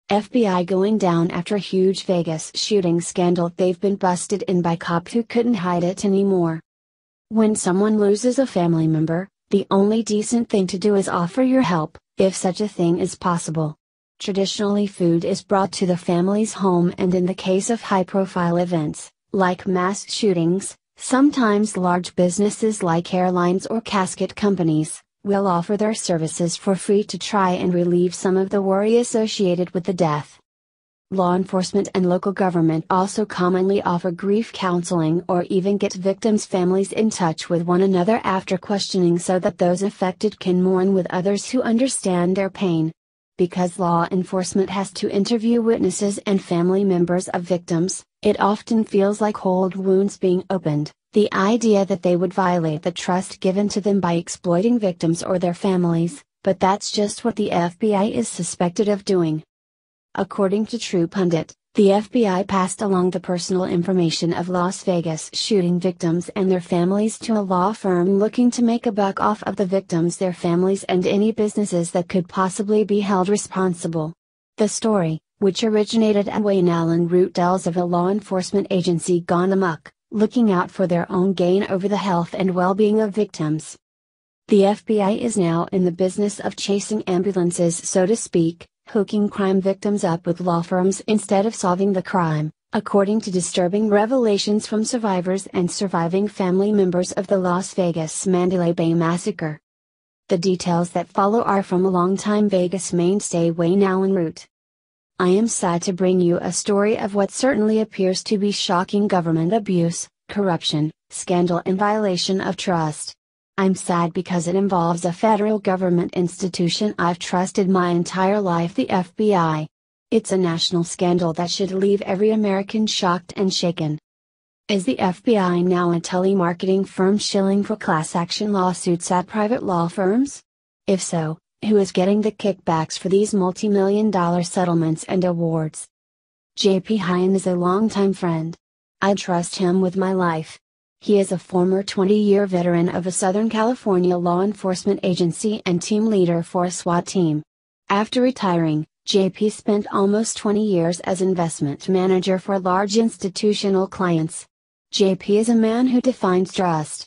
FBI going down after huge Vegas shooting scandal. They've been busted in by cops who couldn't hide it anymore. When someone loses a family member, the only decent thing to do is offer your help, if such a thing is possible. Traditionally, food is brought to the family's home, and in the case of high-profile events, like mass shootings, sometimes large businesses like airlines or casket companies will offer their services for free to try and relieve some of the worry associated with the death. Law enforcement and local government also commonly offer grief counseling or even get victims' families in touch with one another after questioning so that those affected can mourn with others who understand their pain. Because law enforcement has to interview witnesses and family members of victims, it often feels like old wounds being opened. The idea that they would violate the trust given to them by exploiting victims or their families, but that's just what the FBI is suspected of doing. According to True Pundit, the FBI passed along the personal information of Las Vegas shooting victims and their families to a law firm looking to make a buck off of the victims, their families, and any businesses that could possibly be held responsible. The story, which originated at Wayne Allen Root, tells of a law enforcement agency gone amok, looking out for their own gain over the health and well-being of victims. The FBI is now in the business of chasing ambulances, so to speak, hooking crime victims up with law firms instead of solving the crime, according to disturbing revelations from survivors and surviving family members of the Las Vegas Mandalay Bay massacre. The details that follow are from a longtime Vegas mainstay, Wayne Allen Root. I am sad to bring you a story of what certainly appears to be shocking government abuse, corruption, scandal, and violation of trust. I'm sad because it involves a federal government institution I've trusted my entire life, the FBI. It's a national scandal that should leave every American shocked and shaken. Is the FBI now a telemarketing firm shilling for class action lawsuits at private law firms? If so, who is getting the kickbacks for these multi-million-dollar settlements and awards? J.P. Hine is a longtime friend. I trust him with my life. He is a former 20-year veteran of a Southern California law enforcement agency and team leader for a SWAT team. After retiring, J.P. spent almost 20 years as investment manager for large institutional clients. J.P. is a man who defines trust.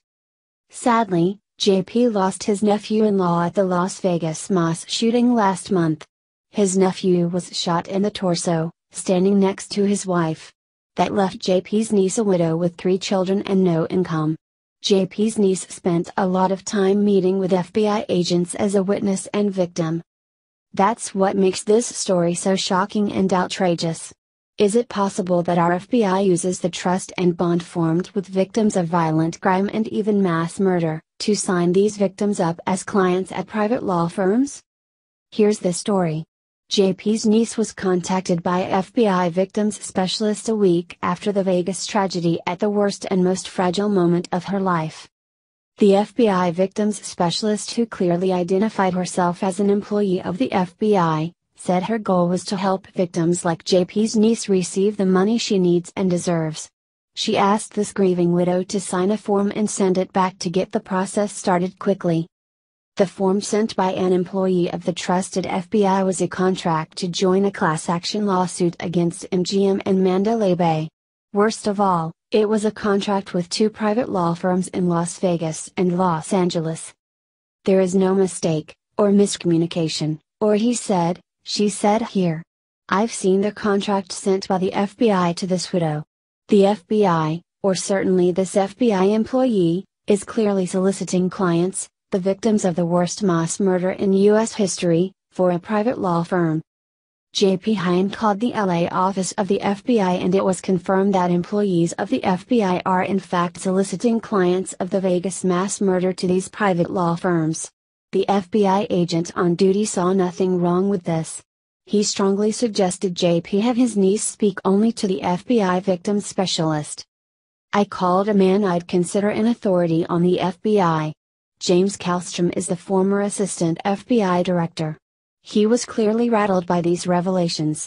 Sadly, J.P. lost his nephew-in-law at the Las Vegas mass shooting last month. His nephew was shot in the torso, standing next to his wife. That left J.P.'s niece a widow with 3 children and no income. J.P.'s niece spent a lot of time meeting with FBI agents as a witness and victim. That's what makes this story so shocking and outrageous. Is it possible that our FBI uses the trust and bond formed with victims of violent crime and even mass murder, to sign these victims up as clients at private law firms? Here's the story. JP's niece was contacted by a FBI victims specialist a week after the Vegas tragedy at the worst and most fragile moment of her life. The FBI victims specialist, who clearly identified herself as an employee of the FBI, said her goal was to help victims like JP's niece receive the money she needs and deserves. She asked this grieving widow to sign a form and send it back to get the process started quickly. The form sent by an employee of the trusted FBI was a contract to join a class action lawsuit against MGM and Mandalay Bay. Worst of all, it was a contract with 2 private law firms in Las Vegas and Los Angeles. There is no mistake, or miscommunication, or he said, she said here. I've seen the contract sent by the FBI to this widow. The FBI, or certainly this FBI employee, is clearly soliciting clients, the victims of the worst mass murder in U.S. history, for a private law firm. J.P. Hine called the LA office of the FBI and it was confirmed that employees of the FBI are in fact soliciting clients of the Vegas mass murder to these private law firms. The FBI agent on duty saw nothing wrong with this. He strongly suggested J.P. have his niece speak only to the FBI victims specialist. I called a man I'd consider an authority on the FBI. James Kallstrom is the former assistant FBI director. He was clearly rattled by these revelations.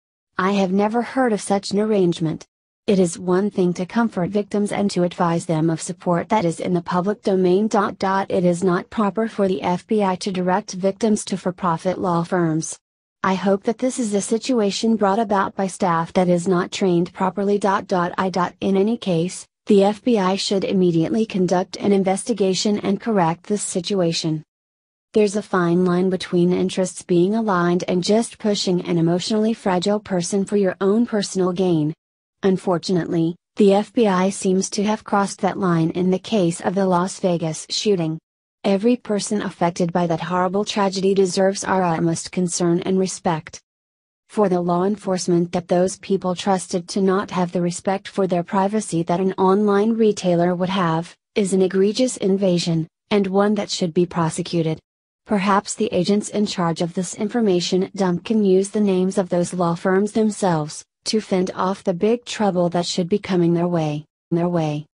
I have never heard of such an arrangement. It is one thing to comfort victims and to advise them of support that is in the public domain. It is not proper for the FBI to direct victims to for-profit law firms. I hope that this is a situation brought about by staff that is not trained properly. In any case, the FBI should immediately conduct an investigation and correct this situation. There's a fine line between interests being aligned and just pushing an emotionally fragile person for your own personal gain. Unfortunately, the FBI seems to have crossed that line in the case of the Las Vegas shooting. Every person affected by that horrible tragedy deserves our utmost concern and respect. For the law enforcement that those people trusted to not have the respect for their privacy that an online retailer would have, is an egregious invasion, and one that should be prosecuted. Perhaps the agents in charge of this information dump can use the names of those law firms themselves, to fend off the big trouble that should be coming their way.